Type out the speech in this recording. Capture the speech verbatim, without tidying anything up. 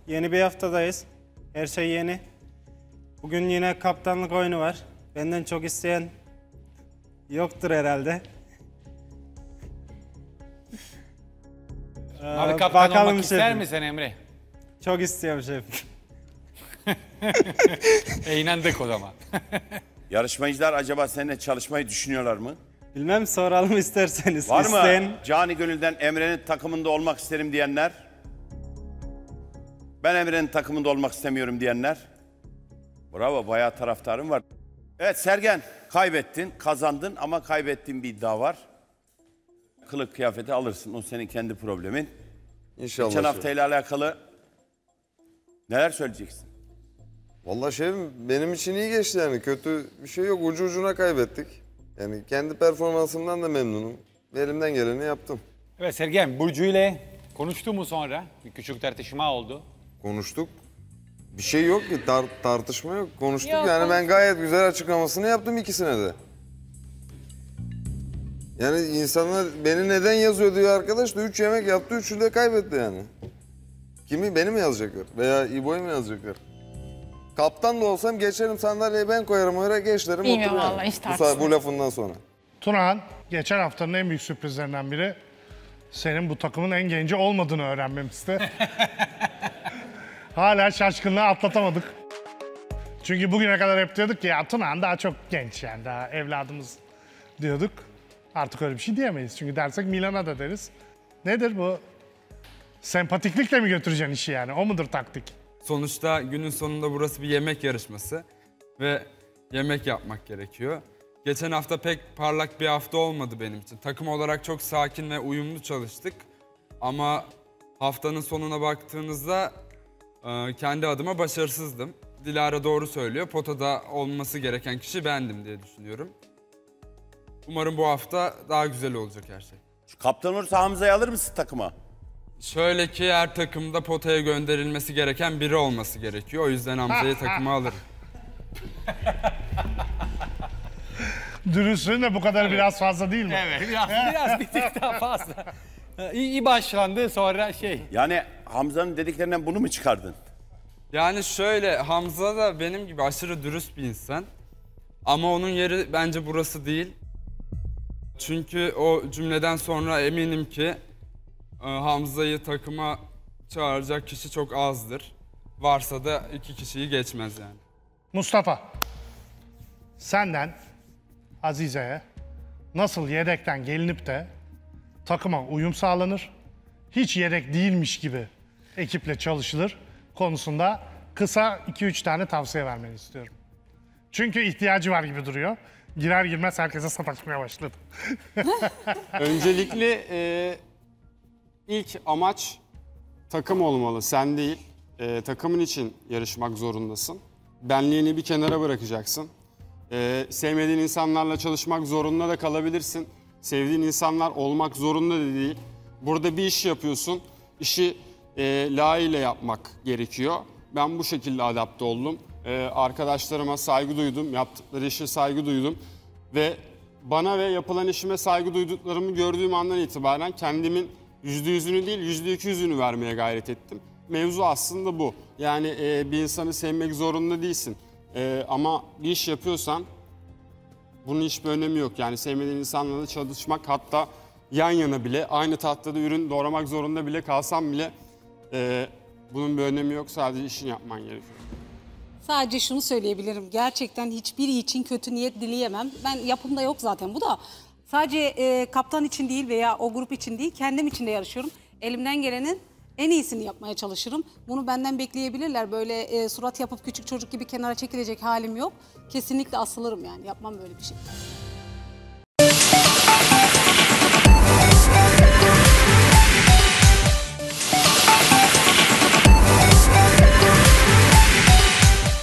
Yeni bir haftadayız. Her şey yeni. Bugün yine kaptanlık oyunu var. Benden çok isteyen yoktur herhalde. Abi kaptan bakalım olmak ister şefim. misin Emre? Çok istiyorum şef. e inandık o zaman. Yarışmacılar acaba seninle çalışmayı düşünüyorlar mı? Bilmem, soralım isterseniz. Var İsteyen... mı cani gönülden Emre'nin takımında olmak isterim diyenler? Ben Emre'nin takımında olmak istemiyorum diyenler? Bravo, bayağı taraftarım var. Evet Sergen, kaybettin, kazandın ama kaybettiğin bir iddia var. Kılık kıyafeti alırsın, o senin kendi problemin. İnşallah. Geçen haftayla alakalı neler söyleyeceksin? Vallahi şefim benim için iyi geçti yani. Kötü bir şey yok. Ucu ucuna kaybettik. Yani kendi performansımdan da memnunum. Elimden geleni yaptım. Evet Sergen, Burcu ile konuştu mu sonra? Bir küçük tartışma oldu. Konuştuk. Bir şey yok ki. Tar tartışma yok. Konuştuk Yok, yani. Ben konuştuk. gayet güzel açıklamasını yaptım ikisine de. Yani insanlar beni neden yazıyor diyor arkadaş da üç yemek yaptı. Üçü de kaybetti yani. Kimi? Beni mi yazacaklar? Veya İbo'yu mu yazacaklar? Kaptan da olsam geçerim sandalyeyi ben koyarım oraya geçlerim Bilmiyorum otururum. vallahi, hiç bu, tartışmam. bu lafından sonra. Tunahan, geçen haftanın en büyük sürprizlerinden biri senin bu takımın en genci olmadığını öğrenmemizdi. Hala şaşkınlığı atlatamadık. Çünkü bugüne kadar hep diyorduk ki ya Tunahan daha çok genç yani daha evladımız diyorduk. Artık öyle bir şey diyemeyiz çünkü dersek Milan'a da deriz. Nedir bu? Sempatiklikle mi götüreceksin işi yani? O mudur taktik? Sonuçta günün sonunda burası bir yemek yarışması ve yemek yapmak gerekiyor. Geçen hafta pek parlak bir hafta olmadı benim için. Takım olarak çok sakin ve uyumlu çalıştık. Ama haftanın sonuna baktığınızda e, kendi adıma başarısızdım. Dilara doğru söylüyor. Potada olması gereken kişi bendim diye düşünüyorum. Umarım bu hafta daha güzel olacak her şey. Şu kaptan olursa Hamza'yı alır mısın takıma? Şöyle ki her takımda potaya gönderilmesi gereken biri olması gerekiyor. O yüzden Hamza'yı takıma alırım. Dürüstlüğün de bu kadar biraz fazla değil mi? Evet, biraz, biraz bir tık daha fazla. İyi, iyi başlandı sonra şey. Yani Hamza'nın dediklerinden bunu mu çıkardın? Yani şöyle, Hamza da benim gibi aşırı dürüst bir insan. Ama onun yeri bence burası değil. Çünkü o cümleden sonra eminim ki e, Hamza'yı takıma çağıracak kişi çok azdır. Varsa da iki kişiyi geçmez yani. Mustafa, senden Azize'ye nasıl yedekten gelinip de takıma uyum sağlanır, hiç yedek değilmiş gibi ekiple çalışılır konusunda kısa iki üç tane tavsiye vermeni istiyorum. Çünkü ihtiyacı var gibi duruyor. Girer girmez herkese sataşmaya başladı. Öncelikle e, ilk amaç takım olmalı, sen değil. E, takımın için yarışmak zorundasın. Benliğini bir kenara bırakacaksın. E, sevmediğin insanlarla çalışmak zorunda da kalabilirsin. Sevdiğin insanlar olmak zorunda da değil. Burada bir iş yapıyorsun, işi e, layığıyla yapmak gerekiyor. Ben bu şekilde adapte oldum. E, arkadaşlarıma saygı duydum, yaptıkları işe saygı duydum. Ve bana ve yapılan işime saygı duyduklarımı gördüğüm andan itibaren kendimin yüzde yüzünü değil, yüzde iki yüzünü vermeye gayret ettim. Mevzu aslında bu. Yani e, bir insanı sevmek zorunda değilsin. E, ama bir iş yapıyorsan bunun hiçbir önemi yok. Yani sevmediğin insanlarla çalışmak, hatta yan yana bile, aynı tahtada ürün doğramak zorunda bile kalsam bile e, bunun bir önemi yok. Sadece işini yapman gerekiyor. Sadece şunu söyleyebilirim. Gerçekten hiçbiri için kötü niyet dileyemem. Ben yapımda yok zaten bu da. Sadece e, kaptan için değil veya o grup için değil, kendim için de yarışıyorum. Elimden gelenin en iyisini yapmaya çalışırım. Bunu benden bekleyebilirler. Böyle e, surat yapıp küçük çocuk gibi kenara çekilecek halim yok. Kesinlikle asılırım yani. Yapmam böyle bir şey.